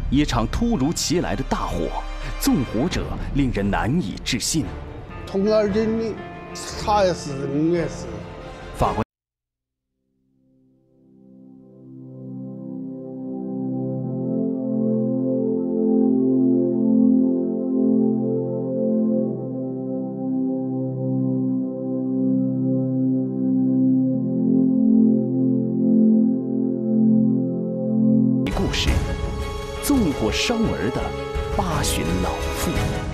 一场突如其来的大火，纵火者令人难以置信。 从而且你查也是人也是。 法官。故事：纵火烧儿的八旬老妇。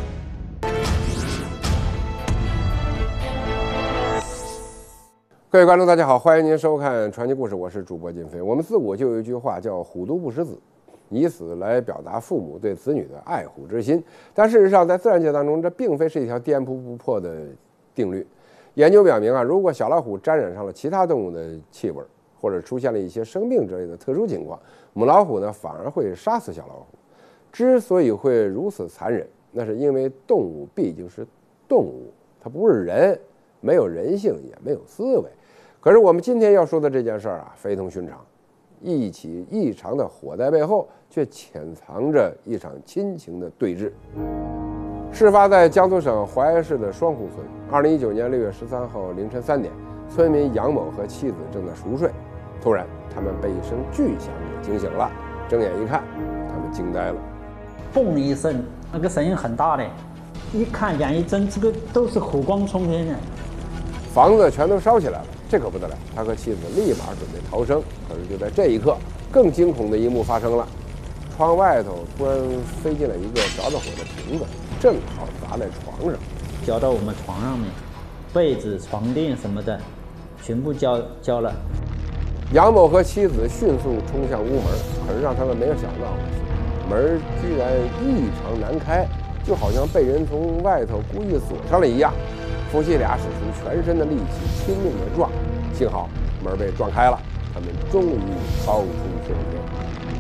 各位观众，大家好，欢迎您收看《传奇故事》，我是主播金飞。我们自古就有一句话叫“虎毒不食子”，以死来表达父母对子女的爱护之心。但事实上，在自然界当中，这并非是一条颠扑不破的定律。研究表明啊，如果小老虎沾染上了其他动物的气味，或者出现了一些生病之类的特殊情况，母老虎呢反而会杀死小老虎。之所以会如此残忍，那是因为动物毕竟是动物，它不是人，没有人性，也没有思维。可是我们今天要说的这件事儿啊，非同寻常。一起异常的火灾背后，却潜藏着一场亲情的对峙。事发在江苏省淮安市的双湖村。2019年6月13号凌晨3点，村民杨某和妻子正在熟睡，突然他们被一声巨响给惊醒了。睁眼一看，他们惊呆了。 嘣一声，那个声音很大的，一看见一阵这个都是火光冲天的， 房子全都烧起来了。这可不得了，他和妻子立马准备逃生。可是就在这一刻，更惊恐的一幕发生了。窗外头突然飞进来一个着火的瓶子，正好砸在床上， 浇到我们床上面，被子、床垫什么的，全部浇了。 杨某和妻子迅速冲向屋门，可是让他们没有想到的是，门居然异常难开，就好像被人从外头故意锁上了一样。夫妻俩使出全身的力气，拼命地撞，幸好门被撞开了，他们终于逃出升天。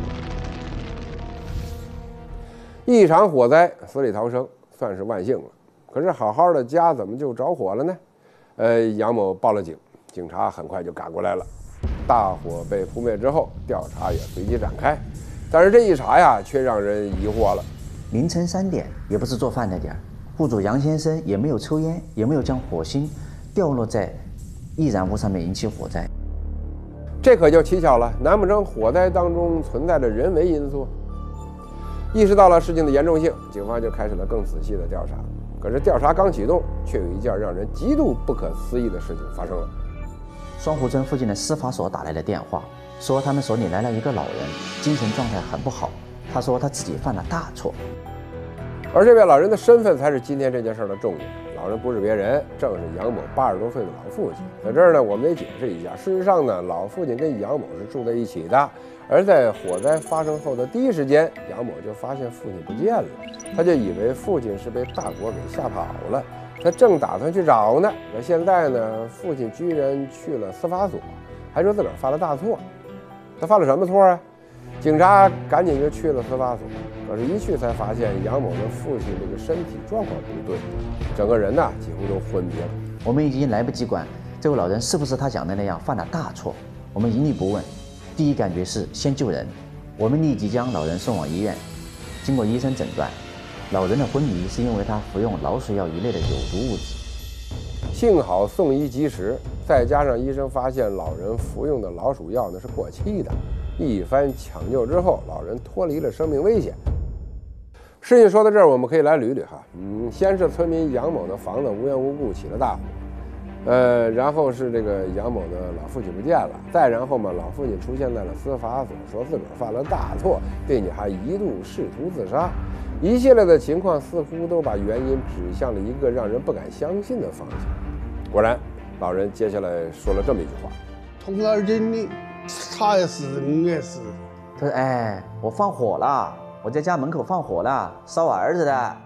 一场火灾，死里逃生，算是万幸了。可是好好的家怎么就着火了呢？杨某报了警，警察很快就赶过来了。大火被扑灭之后，调查也随即展开。但是这一查呀，却让人疑惑了。 凌晨3点，也不是做饭的点儿。户主杨先生也没有抽烟，也没有将火星掉落在易燃物上面引起火灾， 这可就蹊跷了。难不成火灾当中存在着人为因素？意识到了事情的严重性，警方就开始了更仔细的调查。可是调查刚启动，却有一件让人极度不可思议的事情发生了。 双湖村附近的司法所打来的电话，说他们所里来了一个老人，精神状态很不好。他说他自己犯了大错。 而这位老人的身份才是今天这件事的重点。老人不是别人，正是杨某80多岁的老父亲。在这儿呢，我们得解释一下，事实上呢，老父亲跟杨某是住在一起的。而在火灾发生后的第一时间，杨某就发现父亲不见了，他就以为父亲是被大火给吓跑了，他正打算去找呢。那现在呢，父亲居然去了司法所，还说自个儿犯了大错。他犯了什么错啊？警察赶紧就去了司法所，可是一去才发现杨某的父亲这个身体状况不对，整个人呢几乎都昏迷了。 我们已经来不及管这位老人是不是他讲的那样犯了大错，我们一律不问。第一感觉是先救人，我们立即将老人送往医院。经过医生诊断，老人的昏迷是因为他服用老鼠药一类的有毒物质。 幸好送医及时，再加上医生发现老人服用的老鼠药呢是过期的。一番抢救之后，老人脱离了生命危险。事情说到这儿，我们可以来捋捋哈。先是村民杨某的房子无缘无故起了大火，然后是这个杨某的老父亲不见了，再然后嘛，老父亲出现在了司法所，说自个儿犯了大错，并且还一度试图自杀。一系列的情况似乎都把原因指向了一个让人不敢相信的方向。果然，老人接下来说了这么一句话： 从而且你查也是人也是。 他说：“哎，我放火了，我在家门口放火了，烧我儿子的。”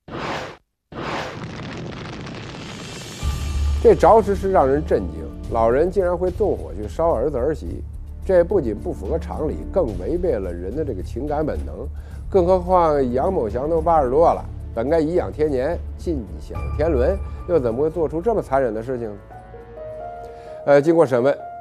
这着实是让人震惊，老人竟然会纵火去烧儿子儿媳，这不仅不符合常理，更违背了人的这个情感本能。更何况杨某祥都80多了，本该颐养天年，尽享天伦，又怎么会做出这么残忍的事情？经过审问，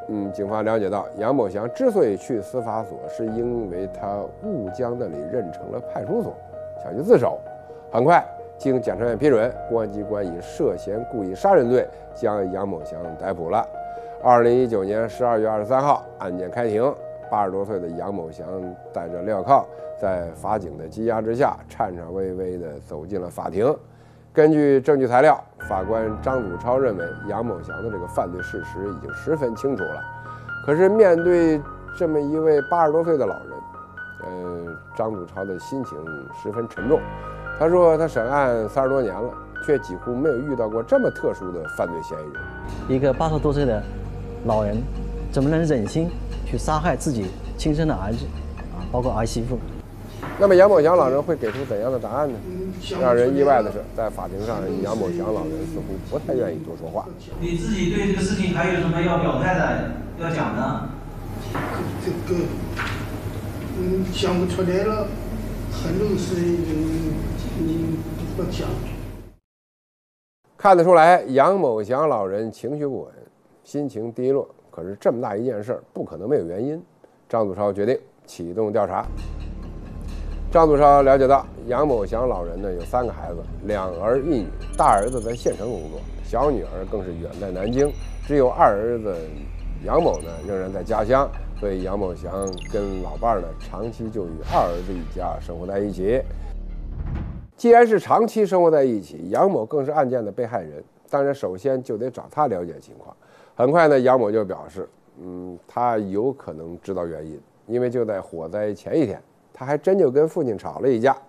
警方了解到，杨某祥之所以去司法所，是因为他误将那里认成了派出所，想去自首。很快，经检察院批准，公安机关以涉嫌故意杀人罪将杨某祥逮捕了。2019年12月23号，案件开庭，80多岁的杨某祥带着镣铐，在法警的羁押之下，颤颤巍巍地走进了法庭。根据证据材料，法官张祖超认为杨某祥的这个犯罪事实已经十分清楚了。可是面对这么一位80多岁的老人，张祖超的心情十分沉重。他说他审案30多年了，却几乎没有遇到过这么特殊的犯罪嫌疑人。 一个80多岁的老人，怎么能忍心去杀害自己亲生的儿子包括儿媳妇？ 那么杨某祥老人会给出怎样的答案呢？让人意外的是，在法庭上，杨某祥老人似乎不太愿意多说话。 你自己对这个事情还有什么要表态的、要讲的？ 这个，想不出来了，很多事情不讲。 看得出来，杨某祥老人情绪不稳，心情低落。可是这么大一件事，不可能没有原因。张祖超决定启动调查。张祖超了解到，杨某祥老人呢有3个孩子，2儿1女，大儿子在县城工作，小女儿更是远在南京，只有二儿子杨某呢仍然在家乡，所以杨某祥跟老伴儿呢长期就与二儿子一家生活在一起。既然是长期生活在一起，杨某更是案件的被害人，当然首先就得找他了解情况。很快呢，杨某就表示，他有可能知道原因，因为就在火灾前一天，他还真就跟父亲吵了一架。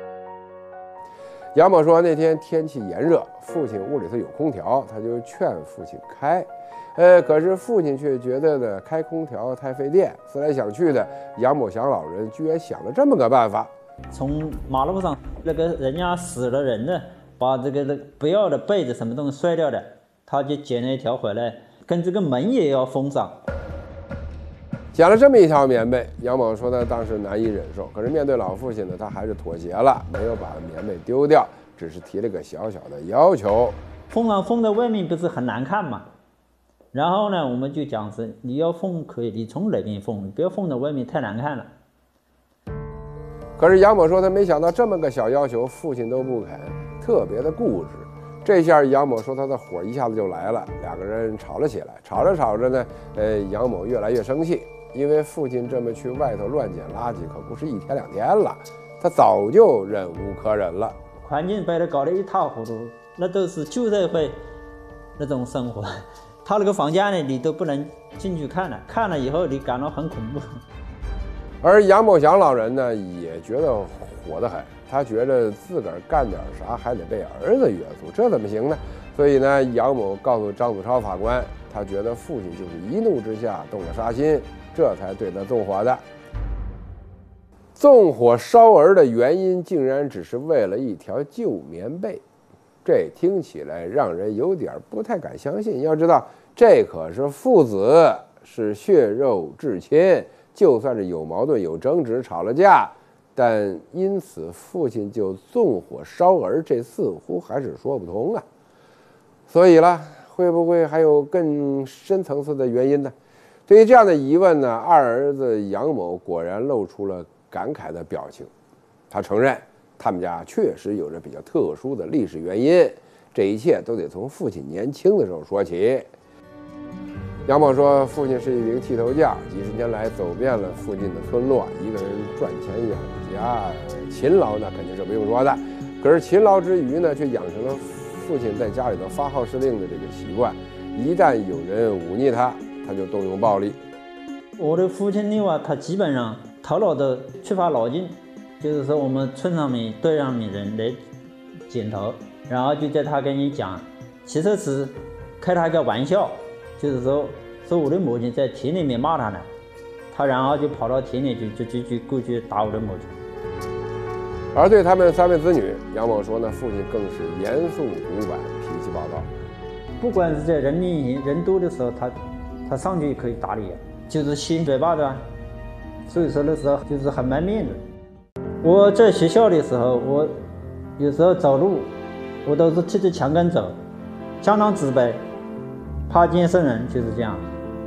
杨某说，那天天气炎热，父亲屋里头有空调，他就劝父亲开，可是父亲却觉得呢开空调太费电。思来想去的，杨某祥老人居然想了这么个办法： 从马路上那个人家死了人的，把这个不要的被子什么东西摔掉的，他就捡了一条回来，跟这个门也要封上。 捡了这么一条棉被，杨某说他当时难以忍受，可是面对老父亲呢，他还是妥协了，没有把棉被丢掉，只是提了个小小的要求。 封上封在外面不是很难看嘛？然后呢，我们就讲是你要封可以，你从里面封，你不要封在外面太难看了。 可是杨某说他没想到这么个小要求，父亲都不肯，特别的固执。这下杨某说他的火一下子就来了，两个人吵了起来。吵着吵着呢，杨某越来越生气。因为父亲这么去外头乱捡垃圾，可不是1天2天了，他早就忍无可忍了。 环境被他搞得一塌糊涂，那都是旧社会那种生活。他那个房间里你都不能进去看了，看了以后你感到很恐怖。 而杨某祥老人呢，也觉得火得很，他觉得自个儿干点啥还得被儿子约束，这怎么行呢？所以呢，杨某告诉张祖超法官，他觉得父亲就是一怒之下动了杀心，这才对他纵火的。纵火烧儿的原因竟然只是为了一条旧棉被，这听起来让人有点不太敢相信。要知道，这可是父子，是血肉至亲，就算是有矛盾、有争执、吵了架，但因此父亲就纵火烧儿，这似乎还是说不通啊。所以了，会不会还有更深层次的原因呢？对于这样的疑问呢，二儿子杨某果然露出了感慨的表情。他承认，他们家确实有着比较特殊的历史原因，这一切都得从父亲年轻的时候说起。杨某说，父亲是一名剃头匠，几十年来走遍了附近的村落，一个人赚钱养家，勤劳那肯定是不用说的。可是勤劳之余呢，却养成了父亲在家里头发号施令的这个习惯，一旦有人忤逆他，他就动用暴力。 我的父亲的话，他基本上头脑都缺乏脑筋，就是说我们村上面队上面人来剪头，然后就叫他跟你讲，其实是开他一个玩笑，就是说我的母亲在田里面骂他呢，他然后就跑到田里去就过去打我的母亲。 而对他们3位子女，杨某说呢，父亲更是严肃古板，脾气暴躁。 不管是在人面前人多的时候，他上去可以打你，就是掀嘴巴子，所以说那时候就是很没面子。我在学校的时候，我有时候走路，我都是贴着墙根走，相当自卑，怕见生人，就是这样。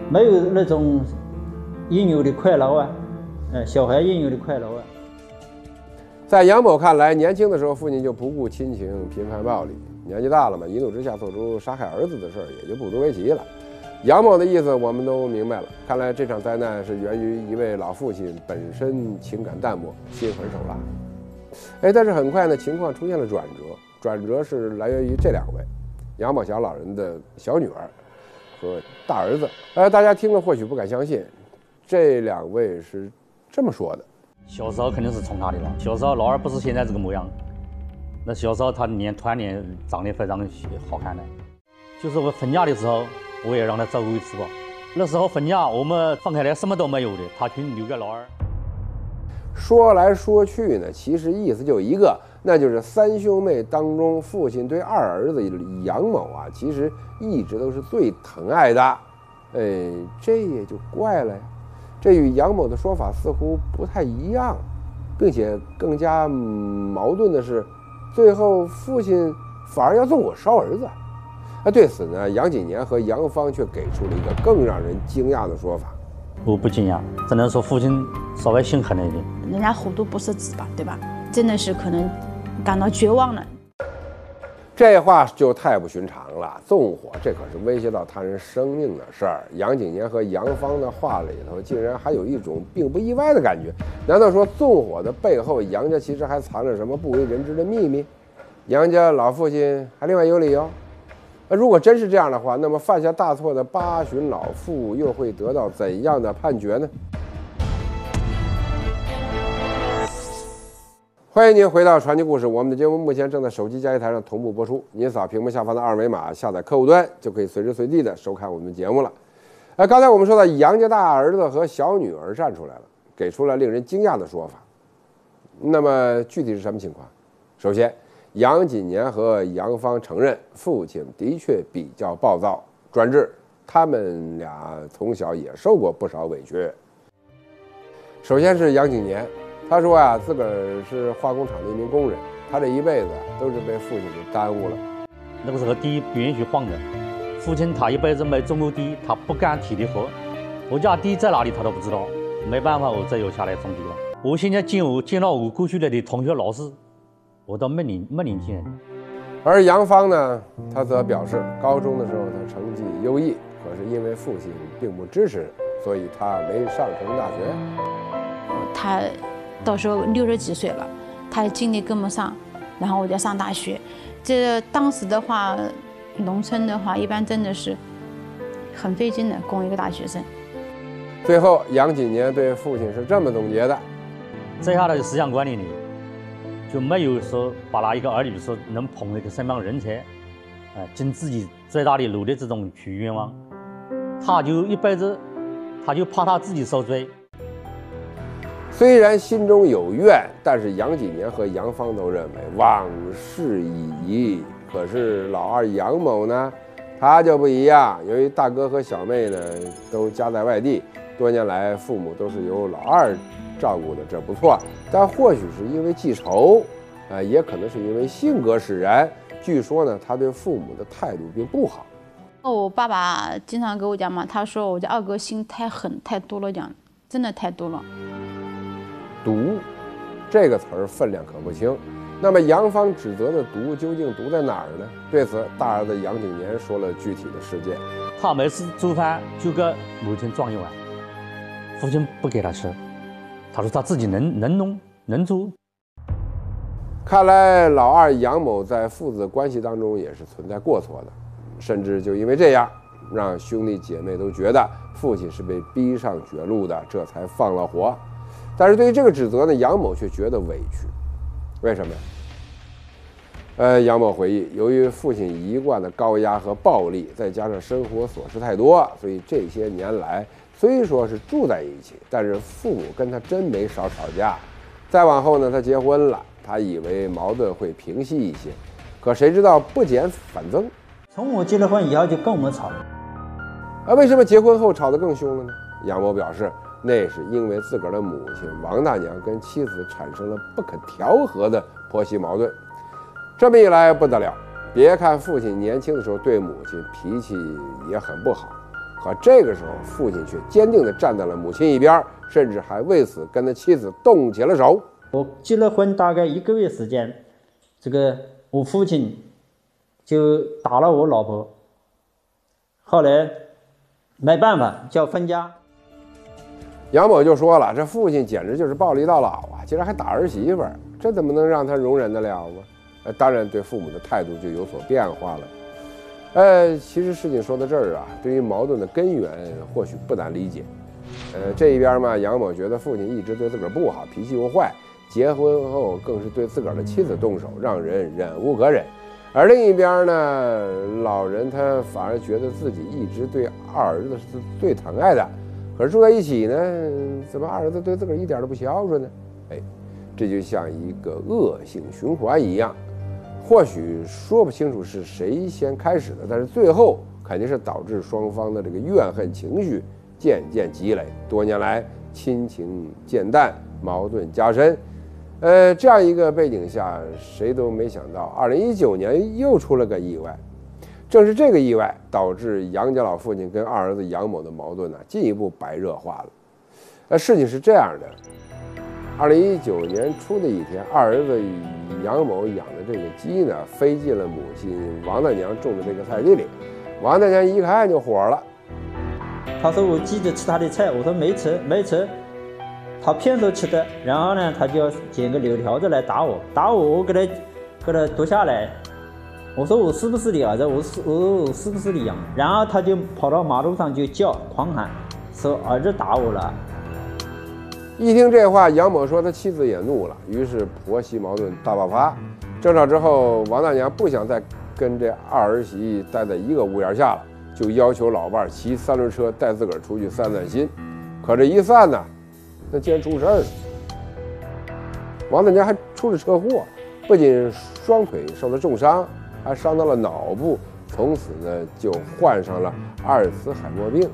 没有那种应有的快乐啊，小孩应有的快乐啊。 在杨某看来，年轻的时候父亲就不顾亲情，频繁暴力，年纪大了嘛，一怒之下做出杀害儿子的事儿，也就不足为奇了。杨某的意思我们都明白了，看来这场灾难是源于一位老父亲本身情感淡漠，心狠手辣。但是很快呢，情况出现了转折，转折是来源于这两位，杨宝祥老人的小女儿和大儿子。大家听了或许不敢相信，这两位是这么说的。 小时候肯定是宠他的了，小时候老二不是现在这个模样，那小时候他团年长得非常好看的，就是我分家的时候，我也让他照顾一次吧。那时候分家我们放开来什么都没有的，他去留给老二。 说来说去呢，其实意思就一个，那就是三兄妹当中，父亲对二儿子杨某啊，其实一直都是最疼爱的。这也就怪了呀。这与杨某的说法似乎不太一样，并且更加矛盾的是，最后父亲反而要纵火烧儿子。对此呢，杨锦年和杨芳却给出了一个更让人惊讶的说法。 我不惊讶，只能说父亲稍微心狠了一点。 人家虎毒不食子吧，对吧？真的是可能感到绝望了。 这话就太不寻常了，纵火这可是威胁到他人生命的事儿。杨锦年和杨芳的话里头竟然还有一种并不意外的感觉，难道说纵火的背后，杨家其实还藏着什么不为人知的秘密？杨家老父亲还另外有理由？如果真是这样的话，那么犯下大错的八旬老妇又会得到怎样的判决呢？欢迎您回到传奇故事，我们的节目目前正在手机加一台上同步播出，您扫屏幕下方的二维码下载客户端，就可以随时随地的收看我们的节目了。刚才我们说到杨家大儿子和小女儿站出来了，给出了令人惊讶的说法。那么具体是什么情况？首先，杨锦年和杨芳承认父亲的确比较暴躁专制，他们俩从小也受过不少委屈。首先是杨锦年，他说啊，自个儿是化工厂的一名工人，他这一辈子都是被父亲给耽误了。 那个时候地不允许换的，父亲他一辈子没种过地，他不敢体力活，我家地在哪里他都不知道，没办法，我只有下来种地了。我现在见了我过去的同学老师，我都没年轻人。 而杨芳呢，他则表示，高中的时候他成绩优异，可是因为父亲并不支持，所以他没上成大学。 他到时候60几岁了，他的精力跟不上，然后我就上大学。这当时的话，农村的话，一般真的是很费劲的，供一个大学生。 最后，杨锦年对父亲是这么总结的： 在他的思想观念里，就没有说把那一个儿女说能捧一个什么样的人才，尽自己最大的努力这种去愿望，他就一辈子，他就怕他自己受罪。 虽然心中有怨，但是杨锦年和杨芳都认为往事已矣。可是老二杨某呢，他就不一样。由于大哥和小妹呢都家在外地，多年来父母都是由老二照顾的，这不错。但或许是因为记仇，也可能是因为性格使然。据说呢，他对父母的态度并不好。 我爸爸经常跟我讲嘛，他说我这二哥心太狠太多了，讲真的太多了。 毒这个词儿分量可不轻。那么杨芳指责的毒究竟毒在哪儿呢？对此，大儿子杨锦年说了具体的事件。 他每次做饭就给母亲装一碗，父亲不给他吃，他说他自己能弄能做。 看来老二杨某在父子关系当中也是存在过错的，甚至就因为这样，让兄弟姐妹都觉得父亲是被逼上绝路的，这才放了火。但是对于这个指责呢，杨某却觉得委屈。为什么呀？杨某回忆，由于父亲一贯的高压和暴力，再加上生活琐事太多，所以这些年来虽说是住在一起，但是父母跟他真没少吵架。再往后呢，他结婚了，他以为矛盾会平息一些，可谁知道不减反增。 从我结了婚以后就跟我们吵。 为什么结婚后吵得更凶了呢？杨某表示，那是因为自个儿的母亲王大娘跟妻子产生了不可调和的婆媳矛盾。这么一来不得了，别看父亲年轻的时候对母亲脾气也很不好， 可这个时候，父亲却坚定地站在了母亲一边，甚至还为此跟他妻子动起了手。 我结了婚大概1个月时间，这个我父亲就打了我老婆，后来没办法就要分家。 杨某就说了，这父亲简直就是暴力到老啊，竟然还打儿媳妇儿，这怎么能让他容忍得了吗？当然对父母的态度就有所变化了。其实事情说到这儿啊，对于矛盾的根源或许不难理解。这一边嘛，杨某觉得父亲一直对自个儿不好，脾气又坏，结婚后更是对自个儿的妻子动手，让人忍无可忍。而另一边呢，老人他反而觉得自己一直对二儿子是最疼爱的，可是住在一起呢，怎么二儿子对自个儿一点都不孝顺呢？这就像一个恶性循环一样。或许说不清楚是谁先开始的，但是最后肯定是导致双方的这个怨恨情绪渐渐积累，多年来亲情渐淡，矛盾加深。这样一个背景下，谁都没想到2019年又出了个意外。正是这个意外导致杨家老父亲跟二儿子杨某的矛盾进一步白热化了。事情是这样的，2019年初的一天，二儿子杨某养的这个鸡呢，飞进了母亲王大娘种的这个菜地里。王大娘一看就火了， 他说我鸡子吃他的菜，我说没吃，他偏说吃的，然后呢，他就捡个柳条子来打我，我给他夺下来。我说我是不是你儿子？我是不是你养？然后他就跑到马路上就叫狂喊，说儿子打我了。 一听这话，杨某说他妻子也怒了，于是婆媳矛盾大爆发。争吵之后，王大娘不想再跟这二儿媳待在一个屋檐下了，就要求老伴骑3轮车带自个儿出去散散心。可这一散呢，那竟然出事儿了。王大娘还出了车祸，不仅双腿受了重伤，还伤到了脑部，从此呢就患上了阿尔茨海默病。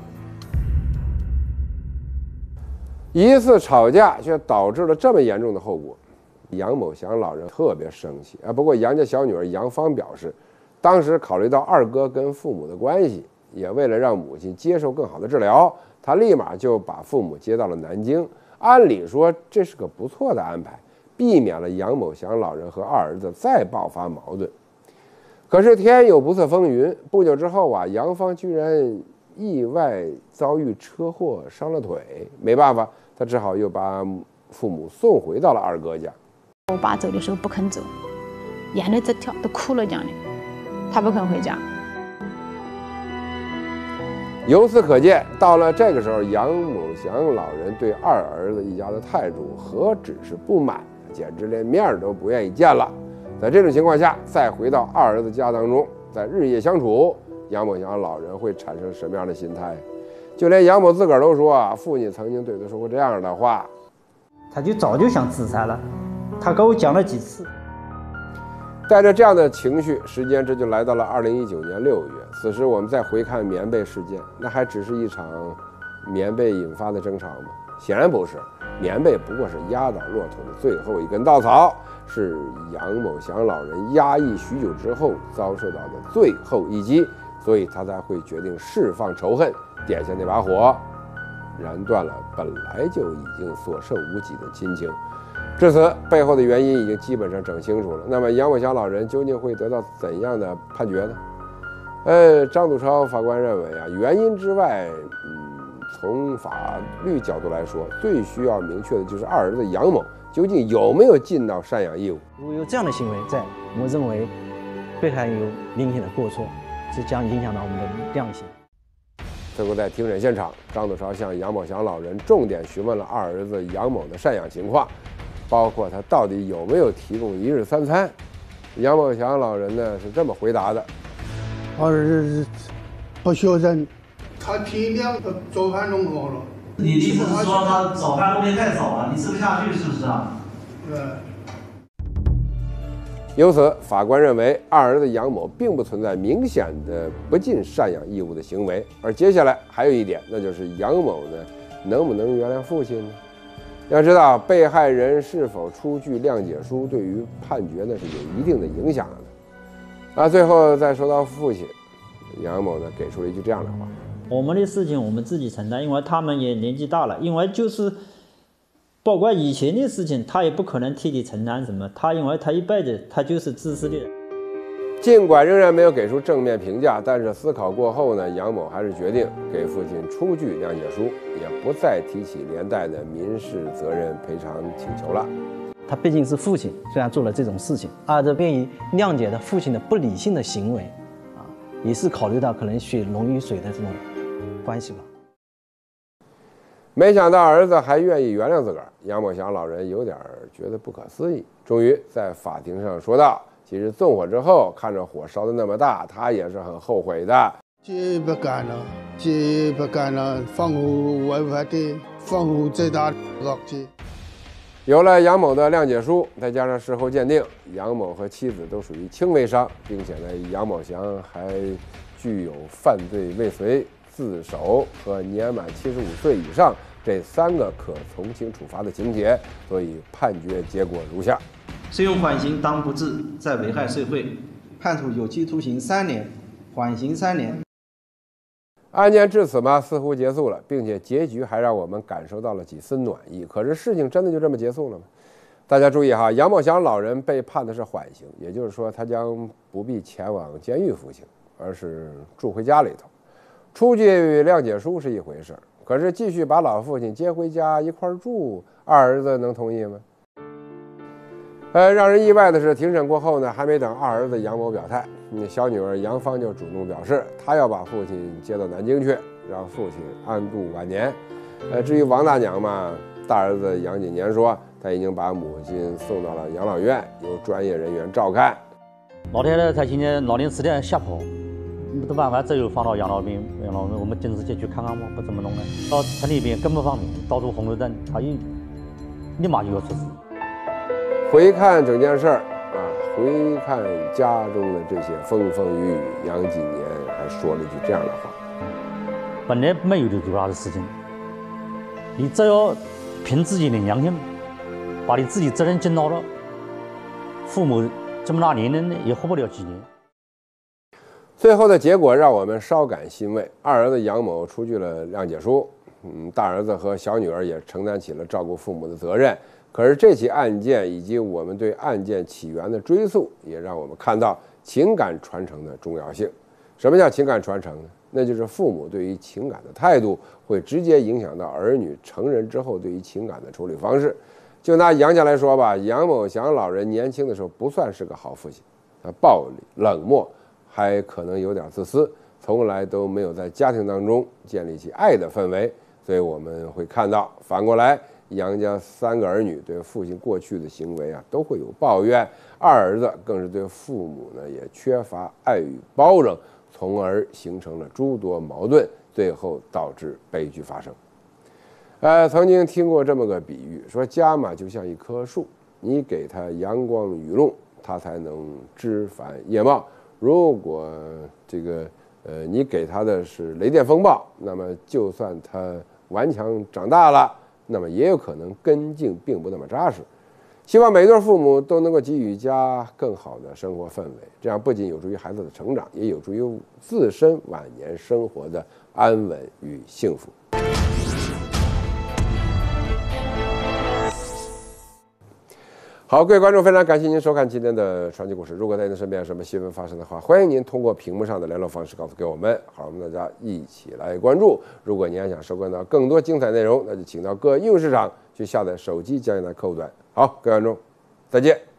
一次吵架却导致了这么严重的后果，杨某祥老人特别生气不过杨家小女儿杨芳表示，当时考虑到二哥跟父母的关系，也为了让母亲接受更好的治疗，他立马就把父母接到了南京。按理说这是个不错的安排，避免了杨某祥老人和二儿子再爆发矛盾。可是天有不测风云，不久之后杨芳居然意外遭遇车祸伤了腿，没办法，他只好又把父母送回到了二哥家。 我爸走的时候不肯走，眼泪直跳，都哭了讲的，他不肯回家。 由此可见，到了这个时候，杨某祥老人对二儿子一家的态度何止是不满，简直连面都不愿意见了。在这种情况下，再回到二儿子家当中，在日夜相处，杨某祥老人会产生什么样的心态？就连杨某自个儿都说父亲曾经对他说过这样的话。 他就早就想自杀了，他跟我讲了几次。 带着这样的情绪，时间这就来到了2019年6月。此时我们再回看棉被事件，那还只是一场棉被引发的争吵吗？显然不是，棉被不过是压倒骆驼的最后一根稻草，是杨某祥老人压抑许久之后遭受到的最后一击，所以他才会决定释放仇恨，点下那把火，燃断了本来就已经所剩无几的亲情。至此，背后的原因已经基本上整清楚了。那么杨某祥老人究竟会得到怎样的判决呢？张祖超法官认为原因之外，从法律角度来说，最需要明确的就是二儿子杨某究竟有没有尽到赡养义务。 如果有这样的行为在，我们认为被害人有明显的过错，这将影响到我们的量刑。 最后在庭审现场，张祖超向杨某祥老人重点询问了二儿子杨某的赡养情况，包括他到底有没有提供1日3餐。杨某祥老人呢是这么回答的： 二儿子不孝顺，他体谅早饭弄好了。 你的意思是说他早饭后面太早了，你吃不下去是不是啊？ 对。 由此，法官认为二儿子杨某并不存在明显的不尽赡养义务的行为。而接下来还有一点，那就是杨某呢能不能原谅父亲呢？要知道，被害人是否出具谅解书，对于判决呢是有一定的影响的。最后再说到父亲，杨某呢给出了一句这样的话： 我们的事情我们自己承担，因为他们也年纪大了，因为就是包括以前的事情，他也不可能替你承担什么，因为他一辈子他就是自私的人。 尽管仍然没有给出正面评价，但是思考过后呢，杨某还是决定给父亲出具谅解书，也不再提起连带的民事责任赔偿请求了。 他毕竟是父亲，虽然做了这种事情，二儿子便于谅解了父亲的不理性的行为，也是考虑到可能血浓于水的这种关系吧。 没想到儿子还愿意原谅自个儿，杨某祥老人有点觉得不可思议，终于在法庭上说道：“其实纵火之后，看着火烧得那么大，他也是很后悔的。 这不干了，这不干了，防护违法的，防护最大的恶极。” 有了杨某的谅解书，再加上事后鉴定，杨某和妻子都属于轻微伤，并且呢，杨某祥还具有犯罪未遂、自首和年满75岁以上这3个可从轻处罚的情节，所以判决结果如下： 适用缓刑当不治，再危害社会，判处有期徒刑3年，缓刑3年。 案件至此嘛，似乎结束了，并且结局还让我们感受到了几丝暖意。可是事情真的就这么结束了吗？大家注意哈，杨某祥老人被判的是缓刑，也就是说他将不必前往监狱服刑，而是住回家里头。出具谅解书是一回事，可是继续把老父亲接回家一块住，二儿子能同意吗？让人意外的是，庭审过后呢，还没等二儿子杨某表态，小女儿杨芳就主动表示，她要把父亲接到南京去，让父亲安度晚年。至于王大娘嘛，大儿子杨锦年说，他已经把母亲送到了养老院，由专业人员照看。 老太太她现在老年痴呆吓跑，没得办法，只有放到养老院，我们经直接去看看嘛，不怎么弄呢？到城里边更不方便，到处红绿灯，他立马就要出事。 回看整件事儿回看家中的这些风风雨雨，杨锦年还说了一句这样的话： 本来没有多大的事情，你只要凭自己的良心，把你自己责任尽到了，父母这么大年龄也活不了几年。 最后的结果让我们稍感欣慰，二儿子杨某出具了谅解书，大儿子和小女儿也承担起了照顾父母的责任。可是这起案件以及我们对案件起源的追溯，也让我们看到情感传承的重要性。什么叫情感传承呢？那就是父母对于情感的态度，会直接影响到儿女成人之后对于情感的处理方式。就拿杨家来说吧，杨某祥老人年轻的时候不算是个好父亲，他暴力、冷漠，还可能有点自私，从来都没有在家庭当中建立起爱的氛围。所以我们会看到，反过来杨家3个儿女对父亲过去的行为都会有抱怨，二儿子更是对父母呢也缺乏爱与包容，从而形成了诸多矛盾，最后导致悲剧发生。曾经听过这么个比喻，说家嘛就像一棵树，你给它阳光雨露，它才能枝繁叶茂。如果你给它的是雷电风暴，那么就算它顽强长大了，那么也有可能根茎并不那么扎实。希望每对父母都能够给予家更好的生活氛围，这样不仅有助于孩子的成长，也有助于自身晚年生活的安稳与幸福。好，各位观众，非常感谢您收看今天的传奇故事。如果在您身边有什么新闻发生的话，欢迎您通过屏幕上的联络方式告诉给我们，好，我们大家一起来关注。如果您还想收看到更多精彩内容，那就请到各应用市场去下载手机交易台客户端。好，各位观众，再见。